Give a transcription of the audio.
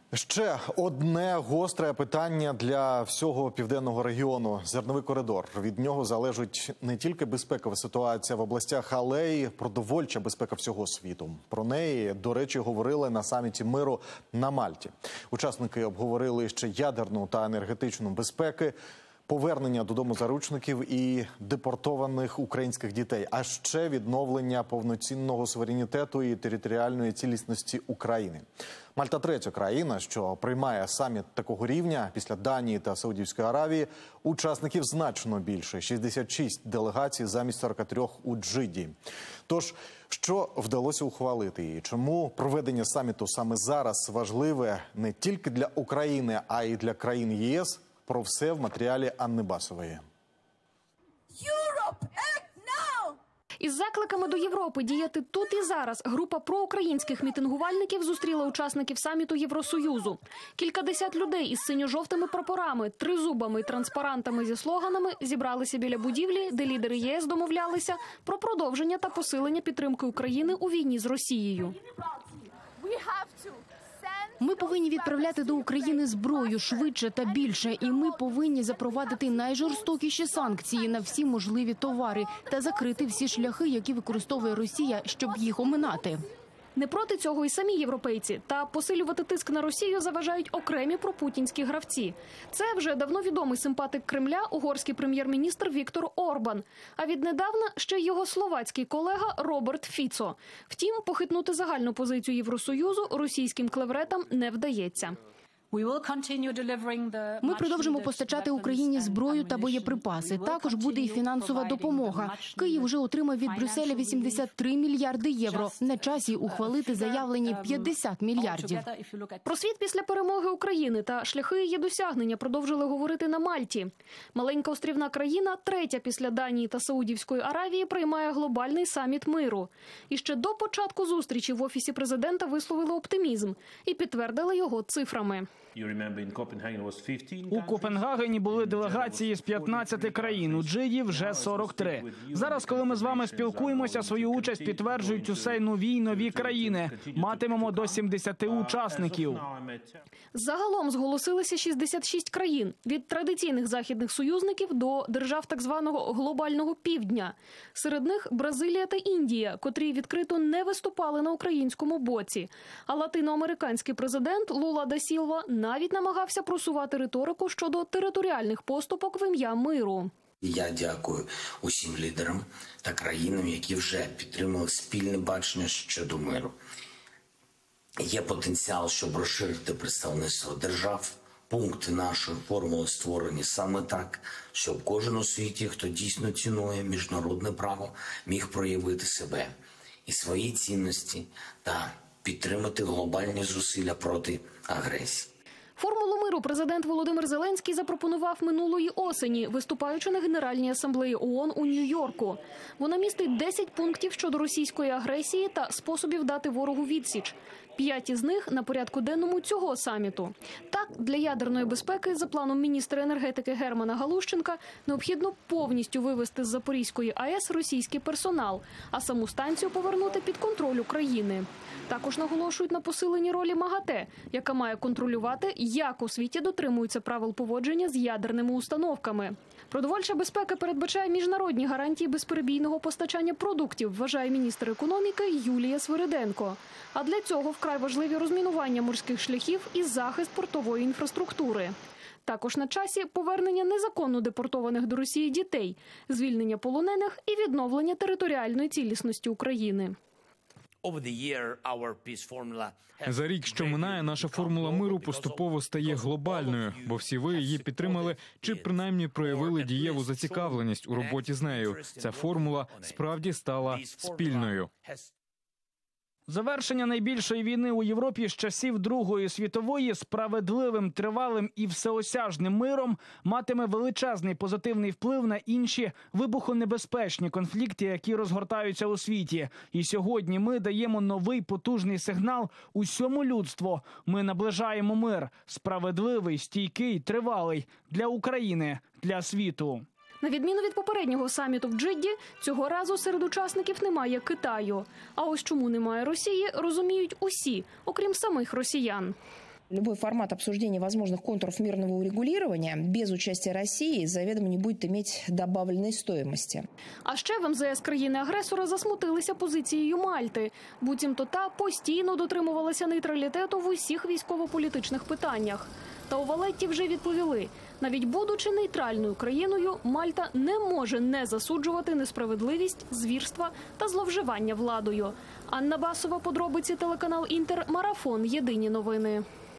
Ще одне гостре питання для всього південного регіону – зерновий коридор. Від нього залежить не тільки безпекова ситуація в областях, але й продовольча безпека всього світу. Про неї, до речі, говорили на саміті миру на Мальті. Учасники обговорили ще ядерну та енергетичну безпеки, повернення додому заручників і депортованих українських дітей, а ще відновлення повноцінного суверенітету і територіальної цілісності України. Мальта – третя країна, що приймає саміт такого рівня після Данії та Саудівської Аравії. Учасників значно більше – 66 делегацій замість 43 у Джидді. Тож, що вдалося ухвалити і чому проведення саміту саме зараз важливе не тільки для України, а й для країн ЄС – про все в матеріалі Анни Басової. Із закликами до Європи діяти тут і зараз група проукраїнських мітингувальників зустріла учасників саміту Євросоюзу. Кількадесят людей із синьо-жовтими прапорами, тризубами і транспарантами зі слоганами зібралися біля будівлі, де лідери ЄС домовлялися про продовження та посилення підтримки України у війні з Росією. Ми повинні відправляти до України зброю швидше та більше. І ми повинні запровадити найжорстокіші санкції на всі можливі товари та закрити всі шляхи, які використовує Росія, щоб їх оминати. Не проти цього і самі європейці. Та посилювати тиск на Росію заважають окремі пропутінські гравці. Це вже давно відомий симпатик Кремля, угорський прем'єр-міністр Віктор Орбан. А віднедавна ще й його словацький колега Роберт Фіцо. Втім, похитнути загальну позицію Євросоюзу російським клевретам не вдається. Ми продовжимо постачати Україні зброю та боєприпаси. Також буде і фінансова допомога. Київ вже отримав від Брюсселя 83 мільярди євро. На часі ухвалити заявлені 50 мільярдів. Про світ після перемоги України та шляхи її досягнення продовжили говорити на Мальті. Маленька острівна країна, третя після Данії та Саудівської Аравії, приймає глобальний саміт миру. І ще до початку зустрічі в Офісі президента висловили оптимізм і підтвердили його цифрами. У Копенгагені були делегації з 15 країн, у Джиді вже 43. Зараз, коли ми з вами спілкуємося, свою участь підтверджують усе й нові країни. Матимемо до 70 учасників. Загалом зголосилися 66 країн, від традиційних західних союзників до держав так званого глобального півдня. Серед них Бразилія та Індія, котрі відкрито не виступали на українському боці. А латиноамериканський президент Лула да Сілва навіть намагався просувати риторику щодо територіальних поступок в ім'я миру. Я дякую усім лідерам та країнам, які вже підтримали спільне бачення щодо миру. Є потенціал, щоб розширити представництво держав. Пункти нашої формули створені саме так, щоб кожен у світі, хто дійсно цінує міжнародне право, міг проявити себе і свої цінності та підтримати глобальні зусилля проти агресії. Формулу миру президент Володимир Зеленський запропонував минулої осені, виступаючи на Генеральній асамблеї ООН у Нью-Йорку. Вона містить 10 пунктів щодо російської агресії та способів дати ворогу відсіч. 5 із них на порядку денному цього саміту. Так, для ядерної безпеки, за планом міністра енергетики Германа Галущенка, необхідно повністю вивести з Запорізької АЕС російський персонал, а саму станцію повернути під контроль України. Також наголошують на посиленні ролі МАГАТЕ, яка має контролювати, як у світі дотримуються правил поводження з ядерними установками. Продовольча безпека передбачає міжнародні гарантії безперебійного постачання продуктів, вважає міністр економіки Юлія Свириденко. А для цього вкрай важливі розмінування морських шляхів і захист портової інфраструктури. Також на часі повернення незаконно депортованих до Росії дітей, звільнення полонених і відновлення територіальної цілісності України. За рік, що минає, наша формула миру поступово стає глобальною, бо всі ви її підтримали чи принаймні проявили дієву зацікавленість у роботі з нею. Ця формула справді стала спільною. Завершення найбільшої війни у Європі з часів Другої світової справедливим, тривалим і всеосяжним миром матиме величезний позитивний вплив на інші вибухонебезпечні конфлікти, які розгортаються у світі. І сьогодні ми даємо новий потужний сигнал усьому людству. Ми наближаємо мир, справедливий, стійкий, тривалий для України, для світу. На відміну від попереднього саміту в Джидді, цього разу серед учасників немає Китаю. А ось чому немає Росії, розуміють усі, окрім самих росіян. Любой формат обсуждения возможных контуров мирного урегулирования без участия России заведомо не будет иметь добавленной стоимости. А ще в МЗС країни-агресора засмутилися позицією Мальти. Буцімто та постійно дотримувалася нейтралітету в усіх військово-політичних питаннях. Та у Валетті вже відповіли, навіть будучи нейтральною країною, Мальта не може не засуджувати несправедливість, звірства та зловживання владою. Анна Басова, подробиці, телеканал Інтер, Марафон, Єдині новини.